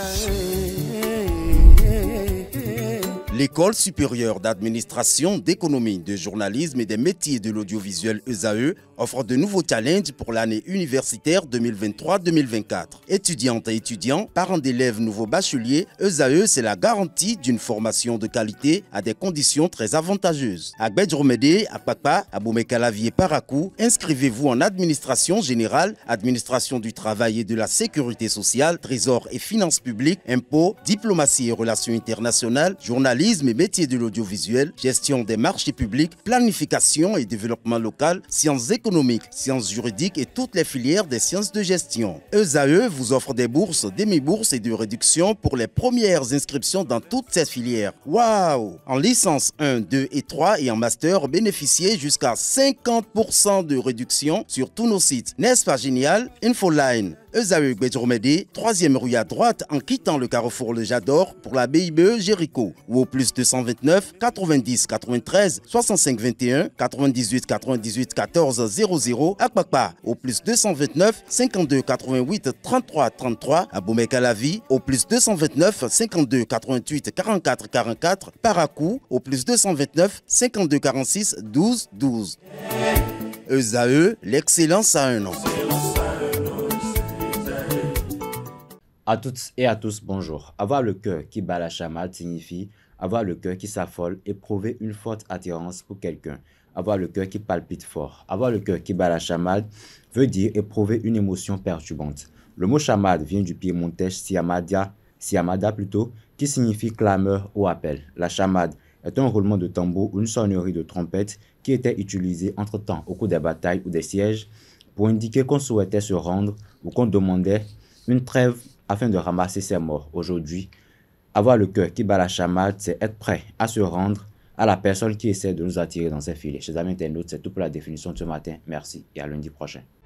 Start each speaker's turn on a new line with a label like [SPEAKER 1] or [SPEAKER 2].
[SPEAKER 1] L'École supérieure d'administration, d'économie, de journalisme et des métiers de l'audiovisuel ESAE offre de nouveaux challenges pour l'année universitaire 2023-2024. Étudiantes et étudiants, parents d'élèves nouveaux bacheliers, ESAE, c'est la garantie d'une formation de qualité à des conditions très avantageuses. À Gbedjromede, à Papa, à Boumekalavi et Parakou, inscrivez-vous en administration générale, administration du travail et de la sécurité sociale, trésor et finances publiques, impôts, diplomatie et relations internationales, journalisme et métiers de l'audiovisuel, gestion des marchés publics, planification et développement local, sciences économiques, sciences juridiques et toutes les filières des sciences de gestion. ESAE vous offre des bourses, demi-bourses et de réductions pour les premières inscriptions dans toutes ces filières. Waouh! En licence 1, 2 et 3 et en master, bénéficiez jusqu'à 50% de réduction sur tous nos sites. N'est-ce pas génial? Infoline. ESAE Gbedjromede, 3e rue à droite en quittant le carrefour Le Jador pour la BIBE Jéricho ou au plus 229 90 93 65 21 98 98 14 00 à Kpakpa au plus 229 52 88 33 33 à Boumekalavi au plus 229 52 88 44 44 Parakou au plus 229 52 46 12 12. ESAE, l'excellence à un nom.
[SPEAKER 2] À toutes et à tous, bonjour. Avoir le cœur qui bat la chamade signifie avoir le cœur qui s'affole, éprouver une forte attirance pour quelqu'un. Avoir le cœur qui palpite fort. Avoir le cœur qui bat la chamade veut dire éprouver une émotion perturbante. Le mot chamade vient du piémontais siamada plutôt, qui signifie clameur ou appel. La chamade est un roulement de tambour ou une sonnerie de trompette qui était utilisée entre-temps au cours des batailles ou des sièges pour indiquer qu'on souhaitait se rendre ou qu'on demandait une trêve afin de ramasser ses morts. Aujourd'hui, avoir le cœur qui bat la chamade, c'est être prêt à se rendre à la personne qui essaie de nous attirer dans ses filets. Chers amis internautes, c'est tout pour la définition de ce matin. Merci et à lundi prochain.